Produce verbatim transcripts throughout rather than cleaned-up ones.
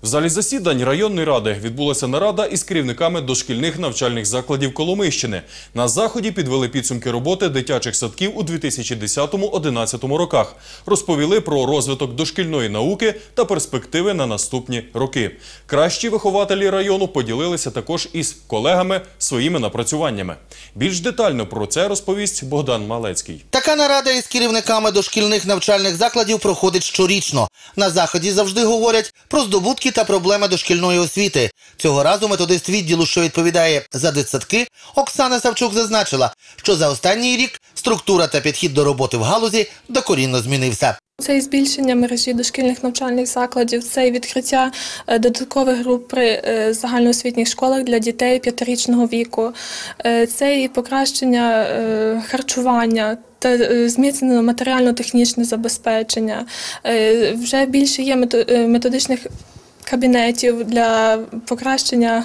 В залі засідань районної ради відбулася нарада із керівниками дошкільних навчальних закладів Коломийщини. На заході підвели підсумки роботи дитячих садків у дві тисячі десятому - одинадцятому роках. Розповіли про розвиток дошкільної науки та перспективи на наступні роки. Кращі вихователі району поділилися також із колегами своїми напрацюваннями. Більш детально про це розповість Богдан Малецький. Така нарада із керівниками дошкільних навчальних закладів проходить щорічно. На заході завжди говорять про здобутки та проблеми дошкільної освіти. Цього разу методист відділу, що відповідає за дитсадки, Оксана Савчук зазначила, що за останній рік структура та підхід до роботи в галузі докорінно змінився. Це і збільшення мережі дошкільних навчальних закладів, це і відкриття додаткових груп при загальноосвітніх школах для дітей п'ятирічного віку, це і покращення харчування та зміцнено матеріально-технічне забезпечення. Вже більше є методичних кабінетів для покращення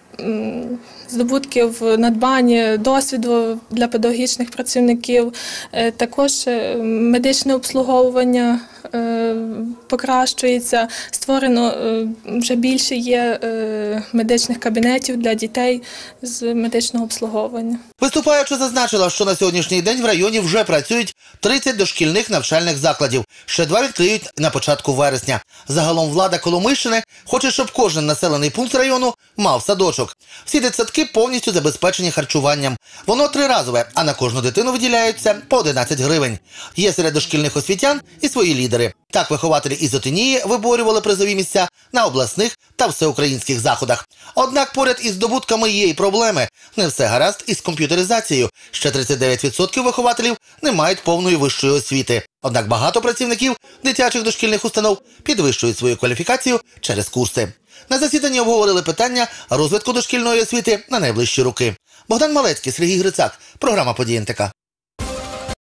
здобутків, надбання, досвіду для педагогічних працівників, також медичне обслуговування покращується, створено вже більше є медичних кабінетів для дітей з медичного обслуговування. Виступаючи зазначила, що на сьогоднішній день в районі вже працюють тридцять дошкільних навчальних закладів. Ще два відкриють на початку вересня. Загалом влада Коломийщини хоче, щоб кожен населений пункт району мав садочок. Всі дитсадки повністю забезпечені харчуванням. Воно триразове, а на кожну дитину виділяються по одинадцять гривень. Є серед дошкільних освітян і свої лідери. Так вихователі із Отинії виборювали призові місця на обласних та всеукраїнських заходах. Однак поряд із здобутками є й проблеми. Не все гаразд із комп'ютеризацією. Ще тридцять дев'ять відсотків вихователів не мають повної вищої освіти. Однак багато працівників дитячих дошкільних установ підвищують свою кваліфікацію через курси. На засіданні обговорили питання розвитку дошкільної освіти на найближчі роки. Богдан Малецький, Сергій Грицак. Програма «Події ен те ка».